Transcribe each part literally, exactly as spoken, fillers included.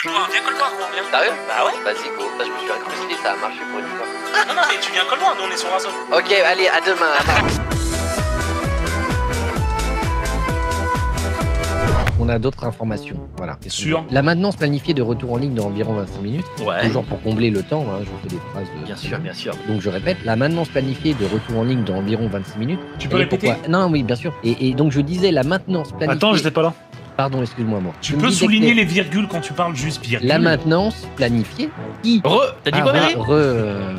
Coldoir, viens Coldoir, gros, viens. Sérieux? Bah ouais. Vas-y, go. Là, je me suis incrusté, ça a marché pour une fois. Non, non, mais tu viens Coldoir, nous on est sur Warzone. Ok, allez, à demain. À mardi. On a d'autres informations, voilà. Sûr. La maintenance planifiée de retour en ligne d'environ vingt-cinq minutes. Ouais. Toujours pour combler le temps, hein, je vous fais des phrases de... Bien sûr, bien sûr. Donc je répète, la maintenance planifiée de retour en ligne d'environ vingt-six minutes. Tu peux Et répéter? pourquoi... Non, oui, bien sûr. Et, et donc je disais la maintenance planifiée... Attends, j'étais pas là. Pardon, excuse-moi, moi. Tu Je me peux disais souligner que les virgules quand tu parles juste virgule. La maintenance planifiée qui... Re, t'as dit Ah, quoi, re- Mary? re- euh,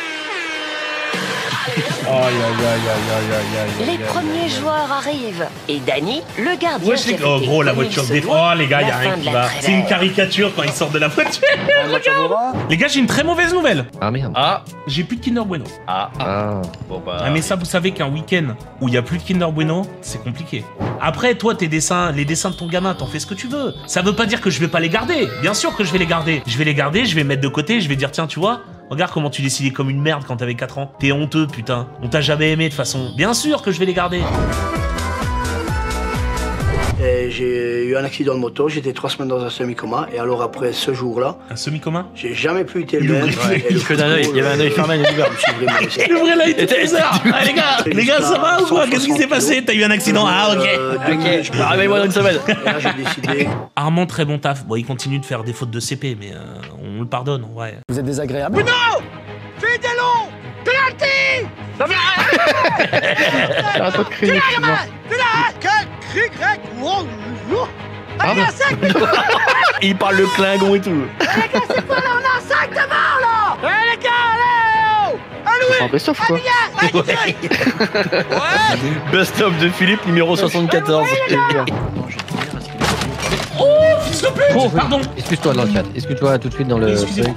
Aïe aïe aïe aïe aïe aïe aïe. Les premiers joueurs arrivent. Et Danny, le gardien. Ouais, qui c'est... avait Oh été gros, la connu voiture de ce des... nom, Oh les gars, la y'a rien fin qui de la va. trêve. C'est une caricature quand ils sortent de la voiture. Regarde. Les gars, j'ai une très mauvaise nouvelle. Ah merde. Ah, J'ai plus de Kinder Bueno. ah, ah. Ah. Bon bah. Ah mais ça, vous savez qu'un week-end où il y a plus de Kinder Bueno, c'est compliqué. Après, toi, tes dessins, les dessins de ton gamin, t'en fais ce que tu veux. Ça veut pas dire que je vais pas les garder. Bien sûr que je vais les garder. Je vais les garder, je vais mettre de côté, je vais dire tiens, tu vois, regarde comment tu décidais comme une merde quand t'avais quatre ans. T'es honteux, putain. On t'a jamais aimé de toute façon. Bien sûr que je vais les garder. Et j'ai eu un accident de moto, j'étais trois semaines dans un semi-coma, et alors après ce jour-là, Un semi-commun. j'ai jamais pu être Il le même. ouvrait- Et le Que d'un œil, il y avait un œil fermé, il y avait je me suis vraiment laissé. Il ouvrait l'œil tout bizarre. Ah, les gars, les gars, ça va ou quoi? Qu'est-ce qui s'est passé? T'as eu un accident? Ah, ok. Euh, deux minutes, je me- Bah, réveille-moi dans une semaine. Et là, j'ai décidé. Armand, très bon taf. Bon, il continue de faire des fautes de C P, mais euh, on le pardonne, en vrai. Vous êtes désagréable. Arrête de crier, excuse-moi. Il parle le clingon et tout. C'est un best-of quoi. Best-of de Philippe, numéro soixante-quatorze. Oh, fils de pute! Pardon. Excuse-toi dans le chat. Excuse-toi tout de suite dans le... Excusez-moi.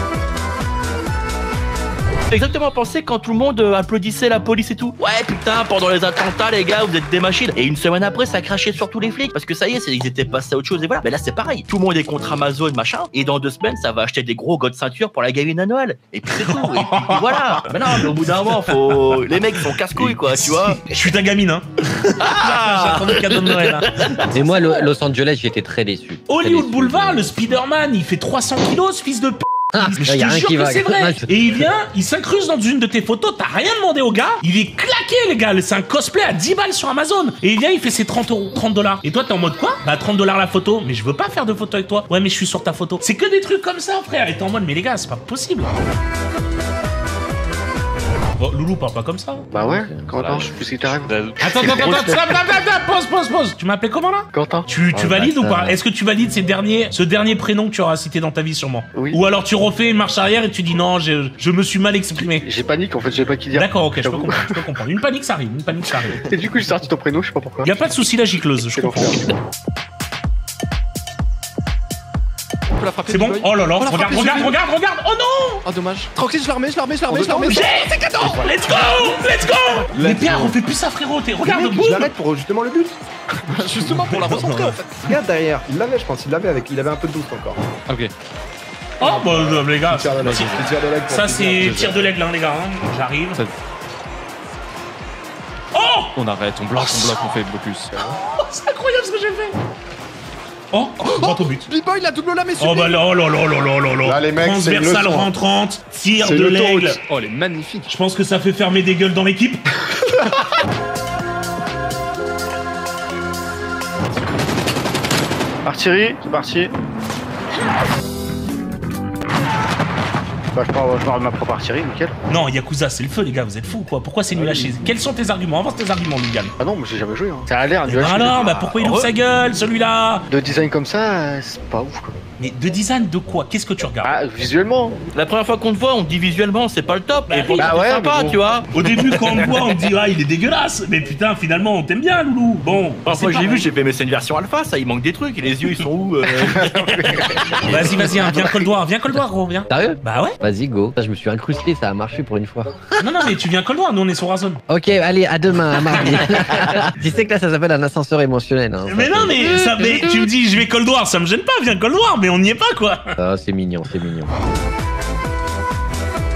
Exactement pensé quand tout le monde euh, applaudissait la police et tout. Ouais putain, pendant les attentats les gars, vous êtes des machines. Et une semaine après, ça crachait sur tous les flics parce que ça y est, c'est- ils étaient passés à autre chose et voilà. Mais là c'est pareil. Tout le monde est contre Amazon machin. Et dans deux semaines, ça va acheter des gros gars de ceinture pour la gamine à Noël. Et puis c'est tout. Et puis, puis voilà. Mais non, mais au bout d'un moment, faut. Les mecs sont casse-couilles quoi, tu vois. Je suis ta gamine, hein. Ah J'attends le cadeau de Noël, hein. Et moi, Lo- Los Angeles, j'étais très déçu. Très Hollywood déçu. Boulevard, le Spider-Man, il fait trois cents kilos, ce fils de p. Ah, Mais je y a te rien jure qui que va. c'est vrai. Et il vient, il s'incruste dans une de tes photos, t'as rien demandé au gars, il est claqué les gars, c'est un cosplay à dix balles sur Amazon. Et il vient, il fait ses trente euros, trente dollars. Et toi t'es en mode quoi? Bah trente dollars la photo, mais je veux pas faire de photo avec toi. Ouais mais je suis sur ta photo. C'est que des trucs comme ça frère. Et t'es en mode mais les gars c'est pas possible. Oh, Loulou parle pas comme ça. Bah ouais, Voilà. Quentin, je sais plus ce qui t'arrive. Attends, attends, attends, attends, stop, stop, stop, stop, pause, pause, pause. Tu m'as appelé comment là? Quentin. Tu, tu Oh, valides bah, ou ça- pas? Est-ce que tu valides ces derniers, ce dernier prénom que tu auras cité dans ta vie sûrement? Oui. Ou alors tu refais une marche arrière et tu dis non, je, je me suis mal exprimé. J'ai panique en fait, je sais pas qui dire. D'accord, ok, je peux J'avoue. comprendre, je peux comprendre. Une panique ça arrive, une panique ça arrive. Et du coup, j'ai sorti ton prénom, je sais pas pourquoi. Y a pas de souci la gicleuse, je C'est comprends. l'enfer. C'est bon? Oh là là, regarde, regarde, regarde, regarde! Oh non! Oh dommage. Tranquille, je la remets, je la remets, je la remets, je la remets. J'ai, c'est cadeau! Let's go! Let's go! Mais bien, refais plus ça frérot, t'es, regarde, Je boum! l'arrête pour justement le but. Justement pour la recentrer en fait. Regarde derrière, il l'avait, je pense, il l'avait avec, il avait un peu de doute encore. Ok. Oh bah euh, les gars, Tir de l'aigle, si- petit tir de l'aigle pour ça finir. c'est tir de l'aigle hein les gars, hein. J'arrive. Ça- Oh! On arrête, on bloque, on bloque, on fait blocus. Oh, c'est incroyable ce que j'ai fait! Oh! Droit au but. B-Boy, la double lame est Oh sublime. bah là, oh là là là là là là. Là, les mecs, c'est une Transversal leçon. rentrante, tir C'est de l'autoroute. l'aigle. Oh, elle est magnifique. Je pense que ça fait fermer des gueules dans l'équipe. Artillerie, c'est parti. Bah, je pars, je pars de ma propre artillerie, nickel. Non, Yakuza, c'est le feu les gars, vous êtes fous quoi. Pourquoi c'est nul à chier? Quels sont tes arguments? Avance tes arguments, Lugan. Ah non, mais j'ai jamais joué. Hein. Ça a l'air Eh nul à ben chier. alors, bah pourquoi il ouvre sa gueule celui-là? De design comme ça, euh, c'est pas ouf quoi. Mais de design de quoi? Qu'est-ce que tu regardes? Ah, visuellement. La première fois qu'on te voit, on te dit visuellement, c'est pas le top. Bah Et oui. pourtant, Bah c'est ouais, sympa, mais bon. tu vois. Au début, quand on le voit, on dit ah il est dégueulasse. Mais putain, finalement, on t'aime bien, Loulou. Bon, Enfin, c'est moi j'ai pareil. vu, j'ai fait, mais c'est une version alpha, ça, il manque des trucs. Et les yeux, ils sont où euh Vas-y, vas-y, hein, viens Coldoir, viens Coldoir, gros, viens. Sérieux? Bah ouais. Vas-y, go. Ça, je me suis incrusté, ça a marché pour une fois. Non, non, mais tu viens Coldoir, nous on est sur Warzone. Ok, allez, à demain, à mardi. Tu sais que là, ça s'appelle un ascenseur émotionnel. Hein, Mais ça, non, c'est- mais, ça, mais tu me dis je vais Coldoir, ça me gêne pas, viens Coldoir, mais on n'y est pas quoi. Ah, c'est mignon, c'est mignon.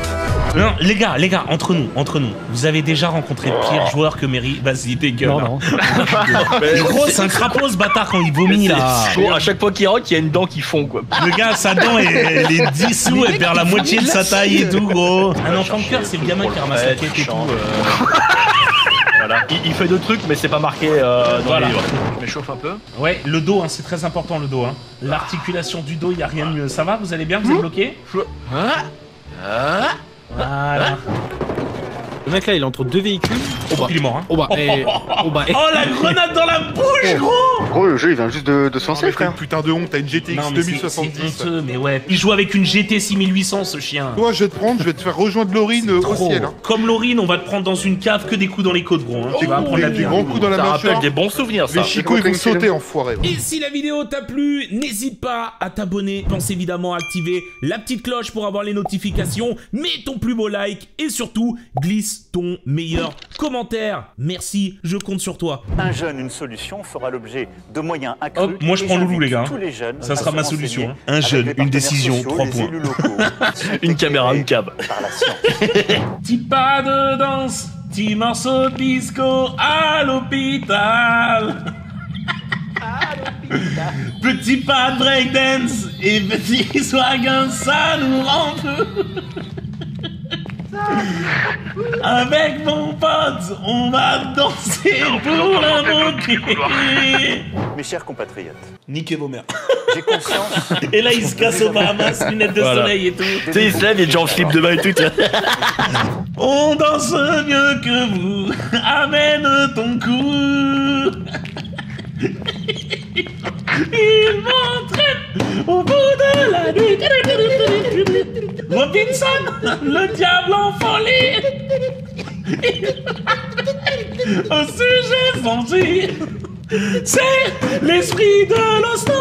Non, les gars, les gars, entre nous, entre nous, vous avez déjà rencontré pire joueur que Mary. Vas-y, tes gueules. Non, non. Mais Gros, c'est un crapaud ce bâtard quand il vomit là. Bon, à chaque fois qu'il rentre, il y a une dent qui fond quoi. Le gars, sa dent, elle, elle est dissous, elle perd la moitié de sa taille et tout, gros. Un enfant de cœur, c'est le gamin qui ramasse la quête et tout. euh. Voilà. Il, il fait deux trucs, mais c'est pas marqué euh, dans Voilà. les livres. Je m'échauffe un peu. Ouais, le dos, hein, c'est très important le dos. Hein. L'articulation du dos, il y a rien de mieux. Ça va, vous allez bien, vous êtes bloqué? Hein Hein Voilà. Le mec là, il est entre deux véhicules. Oh bah, il est mort, hein. Oh bah, eh, oh bah, eh. Oh, la grenade dans la bouche, gros. Gros, le jeu il vient juste de, de se lancer, Mais t'as frère. une putain de honte, t'as une G T X Non, mais deux c'est mille soixante-dix. c'est honteux, mais ouais. Il joue avec une G T six mille huit cents, ce chien. Toi, je vais te prendre, je vais te faire rejoindre Laurine euh, au Trop. ciel. Hein. Comme Laurine, on va te prendre dans une cave que des coups dans les côtes, gros. Hein. Tu vas apprendre la Des vie. grands coups dans la Ça rappelle mâchoire. des bons souvenirs ça. Les chicots, ils vont sauter, enfoiré. Et si la vidéo t'a plu, n'hésite pas à t'abonner. Pense évidemment à activer la petite cloche pour avoir les notifications. Mets ton plus beau like et surtout, glisse ton meilleur commentaire. Merci, je compte sur toi. Un jeune, une solution fera l'objet de moyens accrus. Hop, moi je et prends Loulou, j'invite les gars. tous les jeunes Ça à sera se ma renseigner solution. hein. Un avec jeune, les une partenaires décision, sociaux, trois les points. élus locaux, Une caméra, une cab. par la science. Petit pas de danse, petit morceau de disco à l'hôpital. Petit pas de breakdance et petit swagin, ça nous rend fou. Avec mon pote, on va danser pour l'invoquer. Mes chers compatriotes, Niquez vos mères. j'ai conscience. Et là, il se casse au Bahamas, lunettes de Voilà. soleil et tout. Tu sais, il se lève, il est déjà en flip de bain et tout. tu vois. On danse mieux que vous. Amène ton cou. Il m'entraîne au bout de la nuit. Robinson, le diable en folie. Au sujet senti, c'est l'esprit de l'hosto.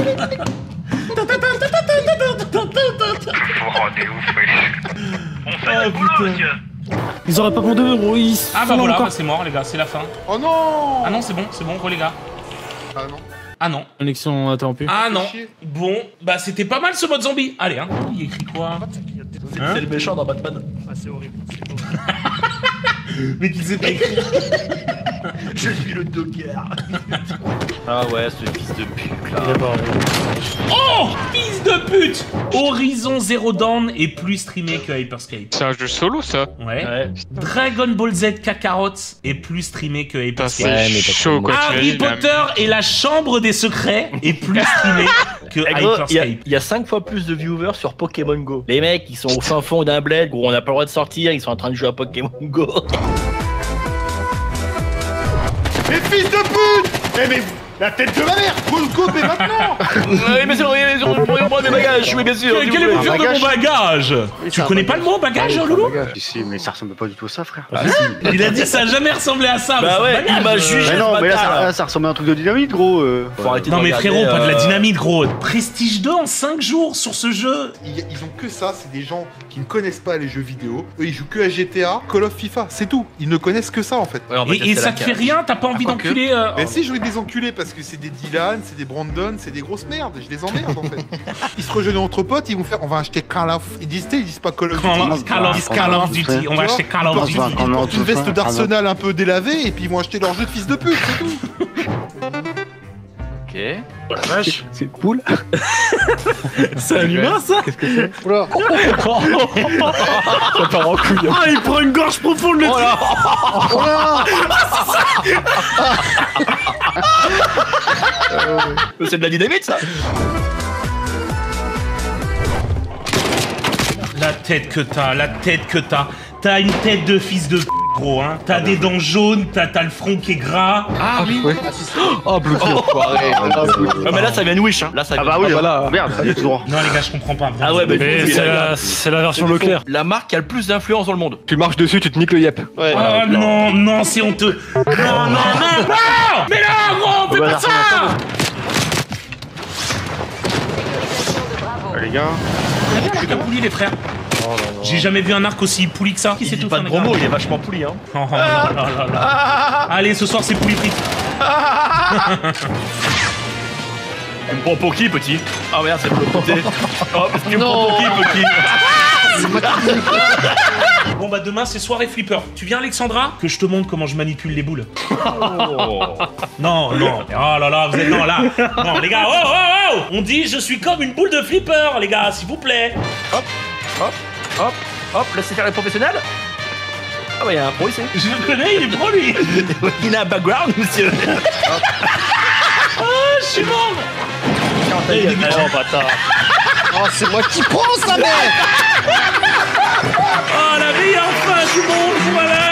Ah putain. Ils auraient pas pour deux euros, ils sont Ah bah là voilà, encore. bah c'est mort les gars, c'est la fin. Oh non. Ah non, c'est bon, c'est bon, gros les gars. Ah non. Ah non. Connexion interrompue. Ah non. chier. Bon, bah c'était pas mal ce mode zombie. Allez, hein. Il écrit quoi? C'est le méchant dans Batman. Mais qu'il sait pas écrire. Je suis le Docker. Ah ouais, ce fils de pute là. Oh, fils de pute. Horizon Zero Dawn est plus streamé que Hyperscape. C'est un jeu solo ça. Ouais. Ouais. Dragon Ball Z Kakarot est plus streamé que Putain, Hyperscape. c'est mais t'as chaud quoi. Harry t'imagines, la- Potter et la Chambre des Secrets est plus streamé que Eh gros, il y, a- Hyperscape. il y a cinq fois plus de viewers sur Pokémon Go. Les mecs, ils sont au fin fond d'un bled, gros, on n'a pas le droit de sortir, ils sont en train de jouer à Pokémon Go. Mais fils de pute. Eh mais la tête de ma mère. Go mais maintenant. Oui, bien sûr, oui, bien sûr, pourrions des bagages, oui, bien sûr. Quel, quel est le pire de mon bagage? Tu connais pas le mot bagage, Loulou? Si, si, mais ça ressemble pas du tout à ça, frère. Il a dit que ça a jamais ressemblé à ça. mais Bah c'est ouais, un bagage. il m'a jugé. Mais non, ce mais là, bâtard, ça, là. là, ça ressemble à un truc de dynamite, gros. euh. Faut arrêter Non de mais regarder, frérot, pas de la euh, dynamite gros. Prestige deux en cinq jours sur ce jeu. Ils, ils ont que ça, c'est des gens qui ne connaissent pas les jeux vidéo. Eux, ils jouent que à G T A, Call of FIFA, c'est tout. Ils ne connaissent que ça en fait. Ouais, on va Et, casser et la ça te fait cage. rien? T'as pas envie quoique. d'enculer euh... Mais si, je vais les enculer parce que c'est des Dylan, c'est des Brandon, c'est des grosses merdes. Je les emmerde en fait. Ils se rejoignent entre potes, ils vont faire on va acheter Call of. Ils disent, ils disent pas Call of Call Duty. of, Call of, Call of Duty. On va acheter Call of Ils Duty. portent- ils portent une veste d'Arsenal un peu délavée et puis ils vont acheter leur jeu de fils de pute, c'est tout. Ok. C'est cool. C'est un humain ça? Qu'est-ce que c'est? Oula. Ça part en couille. Ah, il prend une gorge profonde le truc. C'est de la dynamite ça. La tête que t'as, la tête que t'as. T'as une tête de fils de p***, gros, hein. T'as des dents jaunes, t'as t'as le front qui est gras. Ah oui. Oh, bloqué, enfoiré. Ah, mais là ça vient de Wish, hein. Là ça Ah vient bah de- oui, voilà. merde, ça y est tout droit. Non les gars, je comprends pas. Ah ouais, mais Mais c'est la, c'est la version Leclerc. la marque qui a le plus d'influence dans le monde. Tu marches dessus, tu te niques le yep. Ah non, non, c'est honteux. Non, non, non, non. Mais là, gros, fais bah, pas ça. Ah, les gars. Je suis pouli les frères. J'ai jamais vu un arc aussi pouli que ça. Qui Il c'est dit tout pas de gros mots, il est vachement poli, hein. Oh, là, là, là, là. Allez, ce soir c'est pouli frites. Tu me prends pour qui, petit? Ah merde, c'est pour le côté. Oh, tu me prends pour qui, petit? Bon bah demain c'est soirée flipper. Tu viens Alexandra? Que je te montre comment je manipule les boules. Non, non. Oh là là, vous êtes... Non, là. Non, les gars, oh, oh, oh. On dit je suis comme une boule de flipper, les gars, s'il vous plaît. Hop, hop, hop, hop, laissez faire les professionnels. Ah bah il y a un pro ici. Je le connais, il est pro lui. Il a un background, monsieur. Oh, je suis mort. Il est oh bâtard. Oh, c'est moi qui prends ça, mec. Oh, la meilleure fin du monde, voilà.